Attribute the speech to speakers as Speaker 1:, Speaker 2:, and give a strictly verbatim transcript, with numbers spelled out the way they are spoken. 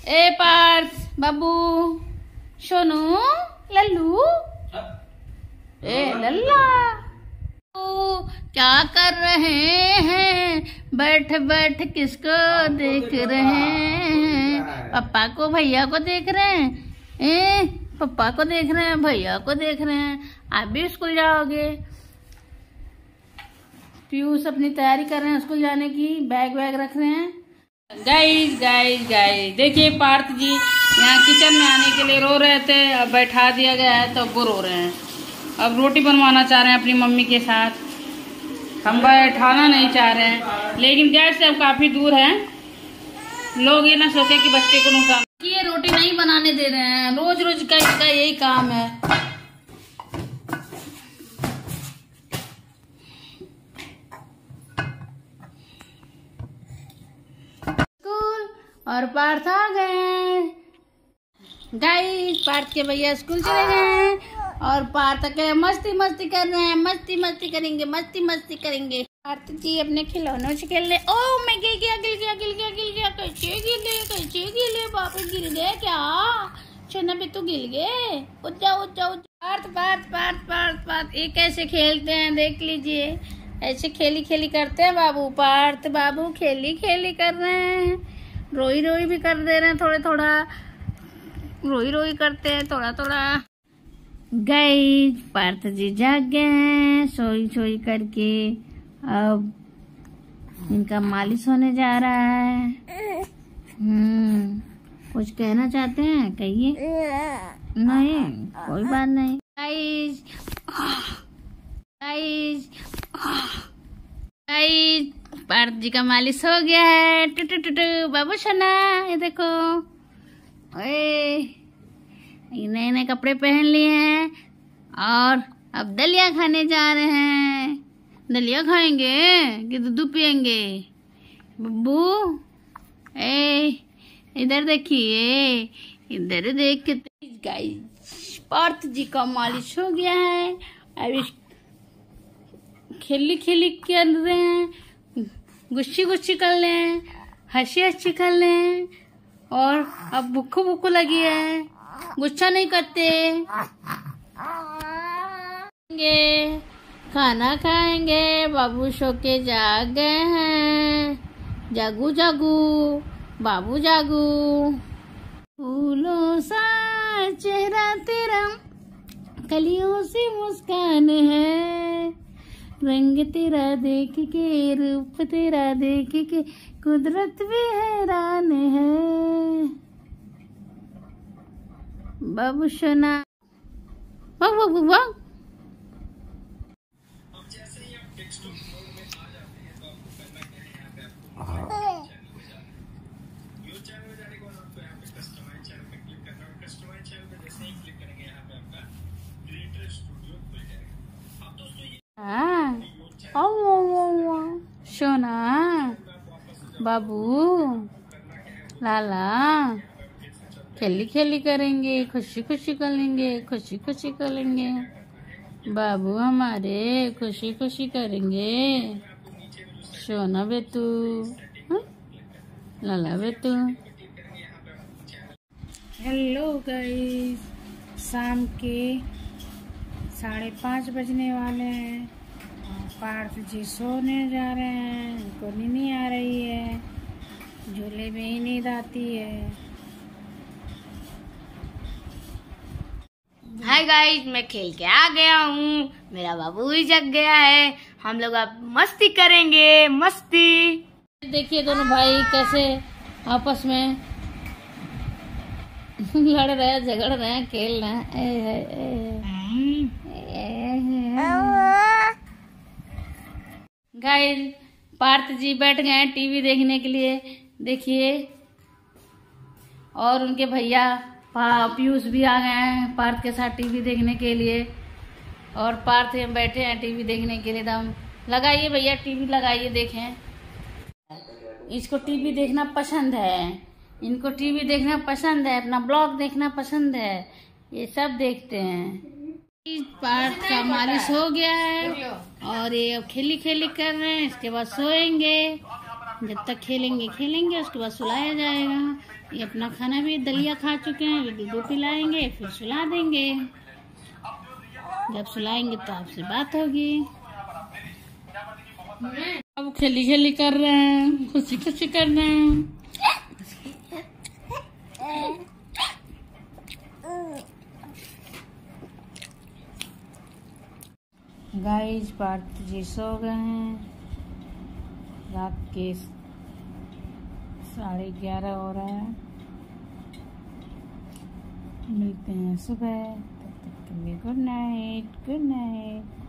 Speaker 1: ए पार्थ, बाबू, सोनू, लल्लू, ए लल्ला, क्या कर रहे हैं? बैठ बैठ किसको देख रहे हैं? पापा को, भैया को देख रहे हैं? ए पापा को देख रहे हैं, भैया को देख रहे हैं। आप भी स्कूल जाओगे? पीयूष अपनी तैयारी कर रहे हैं स्कूल जाने की, बैग वैग रख रहे हैं। गाइस गाइस गाइस देखिए, पार्थ जी यहाँ किचन में आने के लिए रो रहे थे, अब बैठा दिया गया है तो वो रो रहे हैं। अब रोटी बनवाना चाह रहे हैं अपनी मम्मी के साथ, हम बैठाना नहीं चाह रहे हैं, लेकिन गैस से अब काफी दूर है, लोग ये ना सोचे कि बच्चे को नुकसान। ये रोटी नहीं बनाने दे रहे हैं, रोज रोज का इसका यही काम है। स्कूल और पार्थ आ गए। गाइस पार्थ के भैया स्कूल चले गए और पार्थ के मस्ती मस्ती कर रहे हैं, मस्ती मस्ती करेंगे, मस्ती मस्ती करेंगे। पार्थ जी अपने खिलौनों से खेल रहे। ओ मैं गिर गया गिर गया गिर गया गिर गया कैसे गिरे कैसे गिरे बापू, गिर गए क्या? छोना पे तो गिर गए। उठ जाओ उठ जाओ। पार्थ पार्थ पार्थ पार्थ पार्थ ये कैसे खेलते हैं देख लीजिए, ऐसे खेली खेली करते हैं बाबू। पार्थ बाबू खेली खेली कर रहे हैं, रोई रोई भी कर दे रहे हैं, थोड़े थोड़ा रोई रोई करते हैं थोड़ा थोड़ा। गाइस पार्थ जी जाग गए हैं सोई सोई करके, अब इनका मालिश होने जा रहा है। हम्म कुछ कहना चाहते हैं? कहिए। नहीं कोई बात नहीं। Guys guys guys Parth ji का मालिश हो गया है। टू टू टू टू बाबू सोना, ये देखो, ओए नए नए कपड़े पहन लिए हैं और अब दलिया खाने जा रहे हैं। दलिया खाएंगे कि दूध पियेंगे? बब्बू ए इधर देखिए, इधर देख के। गाइस पार्थ जी का मालिश हो गया है, अब खेली खेली कर रहे हैं, गुस्सी गुस्सी कर रहे हैं, हंसी हंसी कर रहे हैं, और अब भूखो भूखो लगी है, गुस्सा नहीं करते। खाना खाएंगे, बाबू सो के जाग गए हैं। जागू जागू बाबू जागू। फूलों सा चेहरा तेरा, कलियों से मुस्कान है, रंग तेरा देख के, रूप तेरा देख के, कुदरत भी हैरान है। बाबू सोना वाह वाह वाह। सोना बाबू लाला खेली खेली करेंगे, खुशी खुशी करेंगे, खुशी खुशी करेंगे, बाबू हमारे खुशी खुशी करेंगे। सोना बेतू, लाला बेतू। हेलो गाइस, शाम के साढ़े पाँच बजने वाले हैं। पार्थ जी सोने जा रहे हैं, उनको नींद नहीं आ रही है, झूले में ही नींद आती है।
Speaker 2: हाय गाइस, मैं खेल के आ गया हूँ, मेरा बाबू भी जग गया है, हम लोग अब मस्ती करेंगे, मस्ती।
Speaker 1: देखिए दोनों भाई कैसे आपस में लड़ रहे हैं, झगड़ रहे हैं, खेल रहे हैं। गाइस पार्थ जी बैठ गए हैं टीवी देखने के लिए, देखिए, और उनके भैया पीयूष भी आ गए हैं पार्थ के साथ टीवी देखने के लिए, और पार्थ हम बैठे हैं टीवी देखने के लिए। दम लगाइए भैया, टीवी लगाइए, देखें। इसको टीवी देखना पसंद है, इनको टीवी देखना पसंद है, अपना ब्लॉग देखना पसंद है, ये सब देखते हैं। पार्थ का मालिश हो गया है और ये अब खेली खेली कर रहे हैं, इसके बाद सोएंगे। जब तक खेलेंगे खेलेंगे उसके बाद सुलाया जाएगा। ये अपना खाना भी दलिया खा चुके हैं, ये दूध पिलाएंगे फिर सुला देंगे। जब सुलाएंगे तो आपसे बात होगी। अब खेली खेली कर रहे हैं, खुशी खुशी कर रहे हैं। गाइस पार्थ जी सो गए हैं। रात के साढ़े ग्यारह हो रहा है। मिलते हैं सुबह, तब तक के लिए गुड नाइट गुड नाइट।